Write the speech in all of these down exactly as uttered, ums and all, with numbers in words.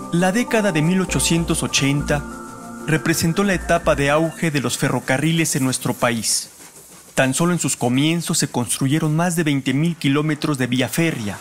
La década de mil ochocientos ochenta representó la etapa de auge de los ferrocarriles en nuestro país. Tan solo en sus comienzos se construyeron más de veinte mil kilómetros de vía férrea.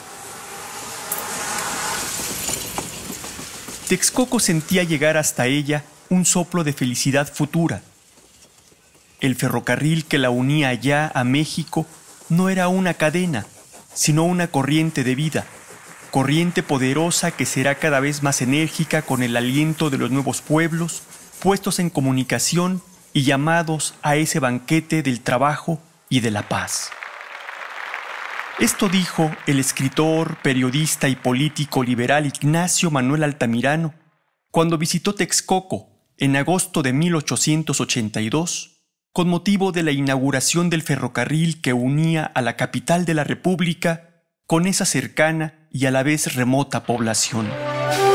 Texcoco sentía llegar hasta ella un soplo de felicidad futura. El ferrocarril que la unía allá a México no era una cadena, sino una corriente de vida, corriente poderosa que será cada vez más enérgica con el aliento de los nuevos pueblos, puestos en comunicación y llamados a ese banquete del trabajo y de la paz. Esto dijo el escritor, periodista y político liberal Ignacio Manuel Altamirano cuando visitó Texcoco en agosto de mil ochocientos ochenta y dos con motivo de la inauguración del ferrocarril que unía a la capital de la República con esa cercana y a la vez remota población.